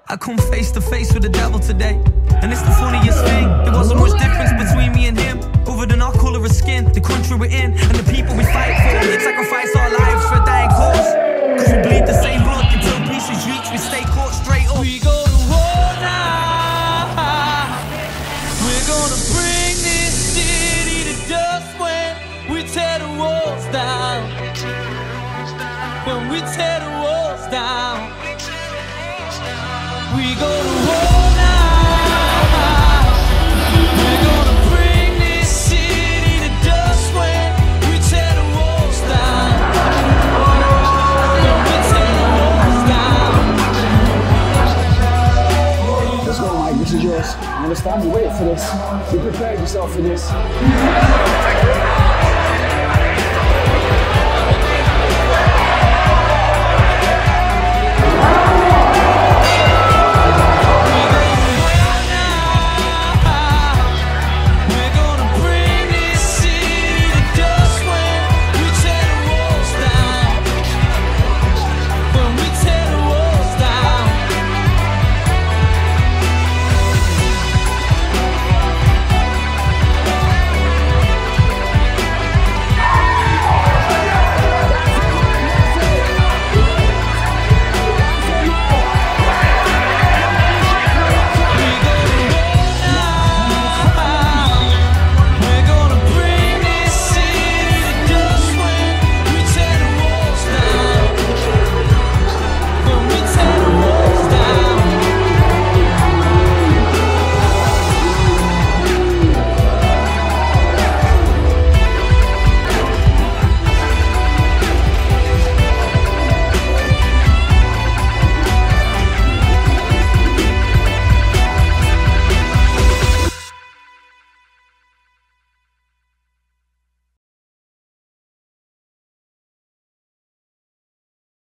I come face to face with the devil today. And it's the funniest thing, there wasn't much difference between me and him, other than our colour of skin, the country we're in, and the people we fight for. We'd sacrifice our lives for a dying cause, cause we bleed the same blood until peace is reached. We stay caught straight up. We go to war now. We're gonna bring this city to dust when we tear the walls down. When we tear the walls down. We go to war now. We're gonna bring this city to dust when we tear the walls down. When we tear the walls down. Let's go, Mike. This is yours. You understand? You waited for this. You prepared yourself for this.